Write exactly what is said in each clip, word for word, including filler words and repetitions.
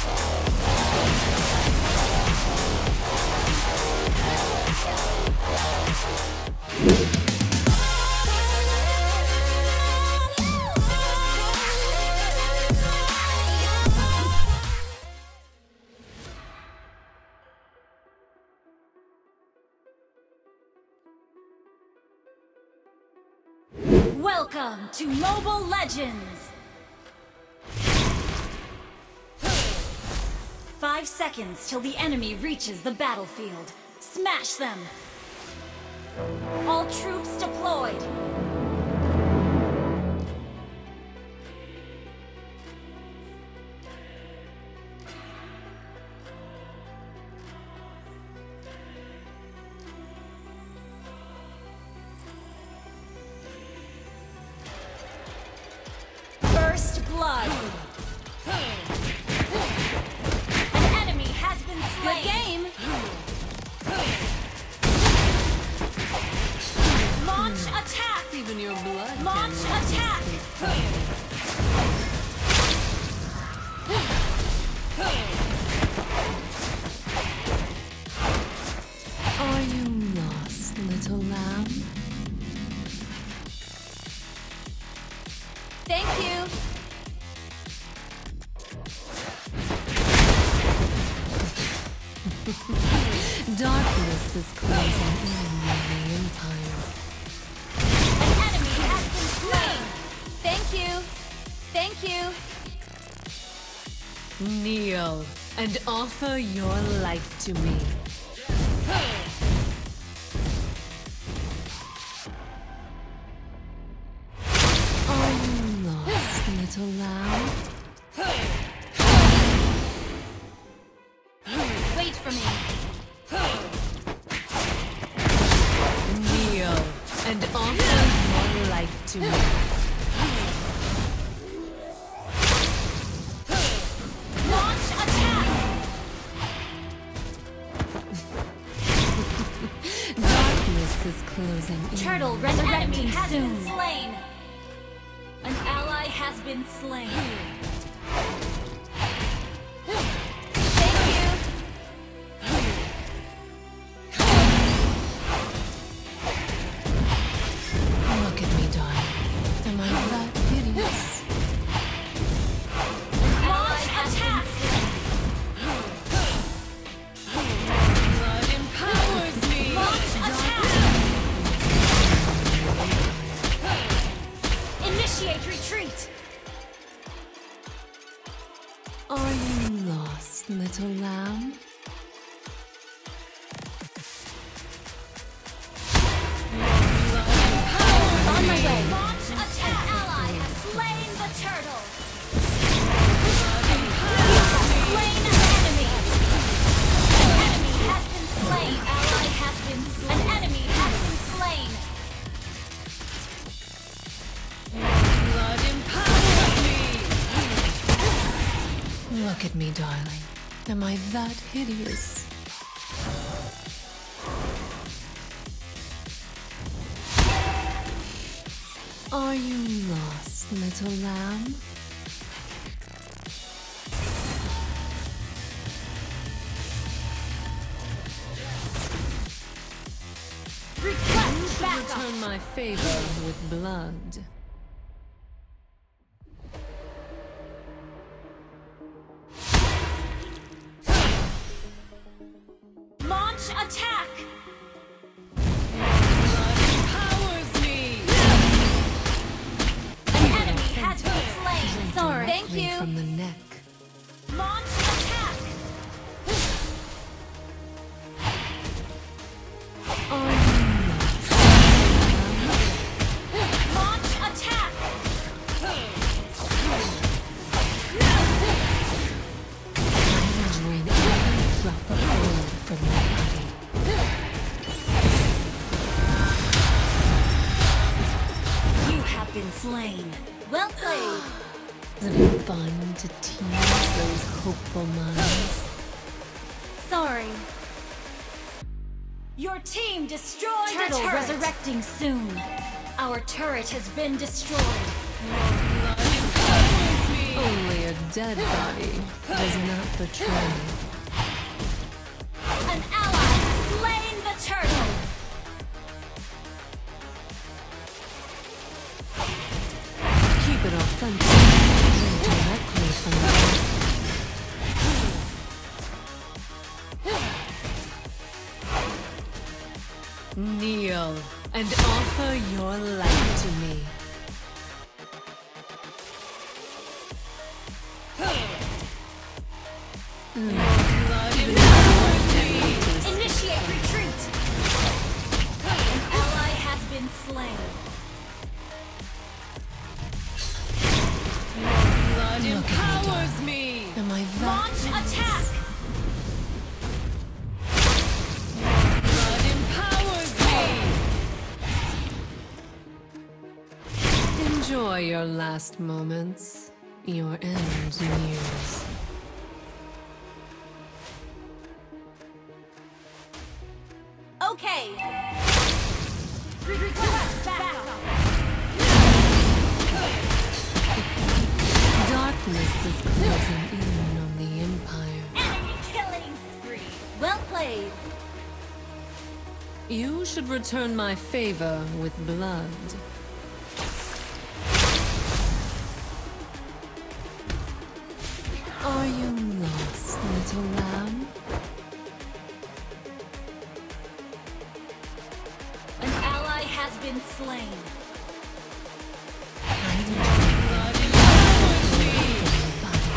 Welcome to Mobile Legends! Five seconds till the enemy reaches the battlefield. Smash them! All troops deployed! First blood! An enemy has been slain! Good game! Launch attack! Even your blood. Launch attack! Are you lost, little lamb? Thank you! Darkness is closing in on the Empire. An enemy has been slain! Thank you! Thank you! Kneel and offer your life to me. Are you lost, little lamb? Wait for me! Kneel and offer your life to me. Launch attack! Darkness is closing in. Turtle resurrecting soon! Slain! An ally has been slain. Thank you! Look at me, darling. Am I that hideous? Launch attack! Blood empowers me. Launch attack! Initiate retreat! Are you lost, little lamb? On my way! Launch attack! Ally has slain the turtle! You have slain an enemy! An enemy has been slain! Ally has been slain! An enemy has been slain! Blood empowers me. Look at me, darling. Am I that hideous? Are you lost, little lamb? Request backup! Return my favor with blood. Launch attack! Blood empowers me. An enemy has been slain! Sorry. Thank Directly you! from the neck. Launch attack! Are you lost? Launch attack! I will drain every drop of blood from your body. You have been slain. Well played. Isn't it fun to tease those hopeful minds? Sorry. Your team destroyed Turtle the turret. Resurrecting soon. Our turret has been destroyed. Only a dead body does not betray. An ally has slain the turtle. Keep it authentic. Drink directly from the earth. Kneel and offer your life to me. Initiate retreat. An ally has been slain. Blood empowers me. Am I that? Launch attack. Blood empowers me. Enjoy your last moments. Your end nears. Okay. Request backup. Darkness is closing in on the Empire. Enemy killing spree. Well played. You should return my favor with blood. Are you lost, little lamb? An ally has been slain. I will drink from your body.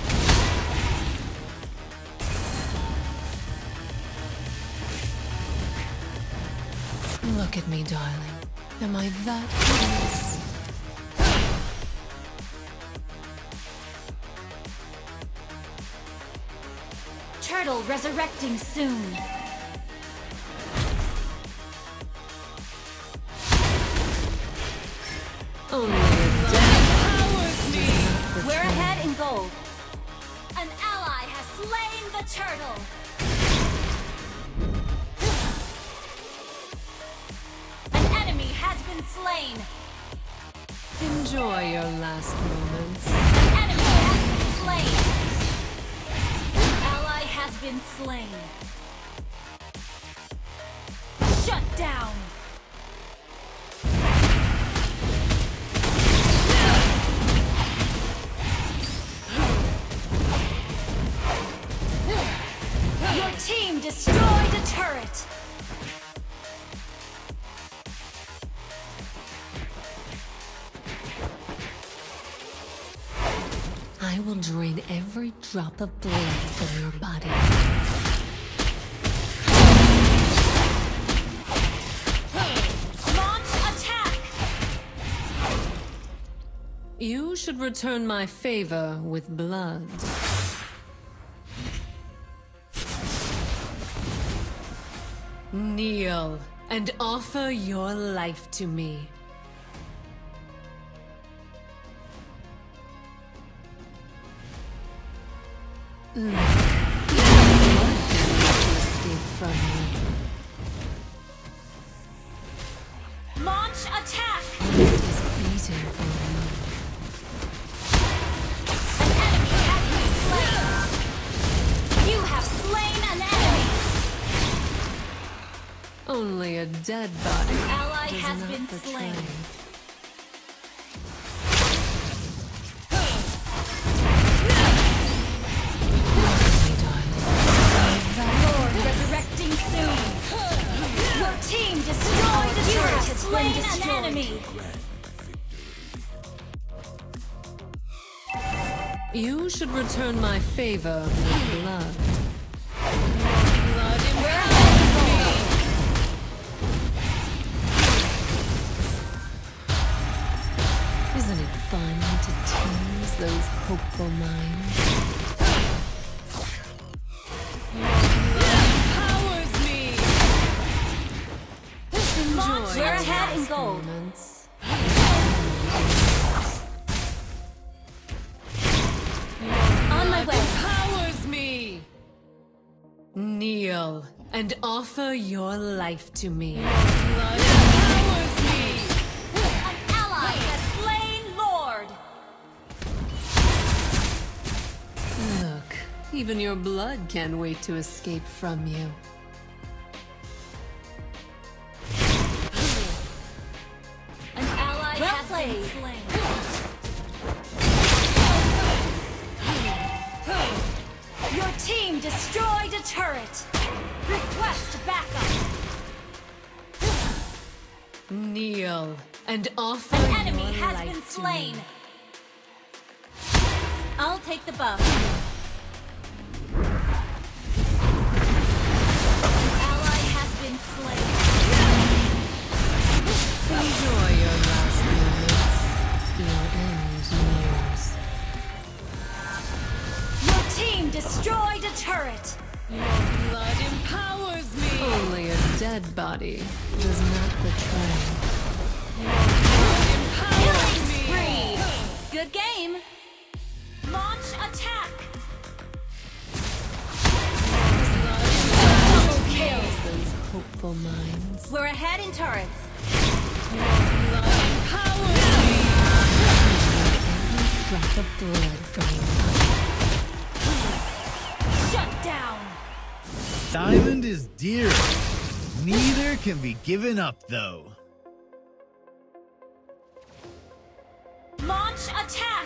Look at me, darling. Am I that hideous? Turtle resurrecting soon. Only a death Empowers me. We're ahead in gold. An ally has slain the turtle. An enemy has been slain. Enjoy your last moments. An enemy has been slain. An ally has been slain. Shut down. Your team destroyed a turret. I will drain every drop of blood from your body. Launch attack. You should return my favor with blood. Kneel and offer your life to me. Look, to escape from you. Launch attack. It is beating for you. An enemy has been slain. You have slain an enemy. Only a dead body An ally does has not been betray. slain. My darling, Lord resurrecting soon. Your team destroyed a turret. Has slain an enemy. you should return my favor with blood. Blood We're empowers me. Isn't it fun to tease those hopeful minds? Empowers me. Launch. Enjoy We're your ahead in last gold. moments. On my way. Empowers me. Kneel and offer your life to me. Blood empowers me. An ally has slain Lord. Even your blood can't wait to escape from you. An ally Well has played. been slain. Your team destroyed a turret. Request backup. Kneel and offer An enemy your has life been to slain. me. I'll take the buff. Ally has been slain. Enjoy your last moments. Your end nears. Your team destroyed a turret. Blood empowers me. Only a dead body does not betray. Killing spree. Good game. Launch attack. Double kill. Those hopeful minds. We're ahead in turrets. Blood empowers me. Every drop of blood from you. Shut down. Diamond is dear. Neither can be given up, though. Launch attack.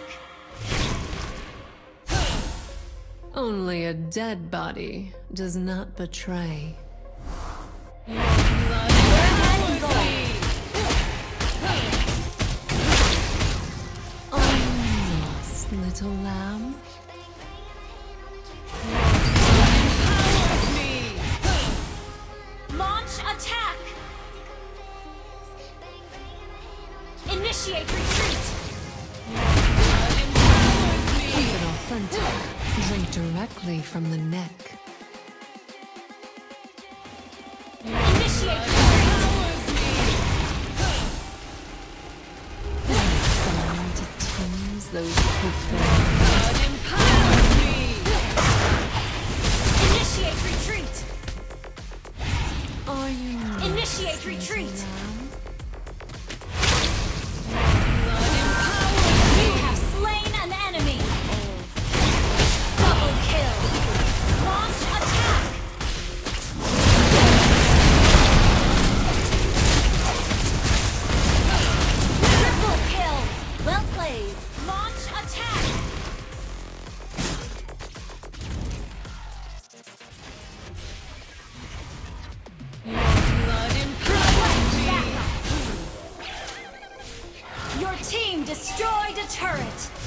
Only a dead body does not betray. Blood empowers me. Almost, little lamb. Empowers me. Launch attack. Initiate retreat. Blood empowers me. Keep it authentic. Drink directly from the neck. Initiate retreat. Empowers me. Fun to tease those hopeful. Blood empowers me. Initiate retreat. Are you Initiate nervous, retreat. little lamb? Blood empowers You me. have slain an enemy. Double kill. Launch attack. Triple kill. Well played. Launch attack. Blood empowers me. Backup. Your team destroyed a turret.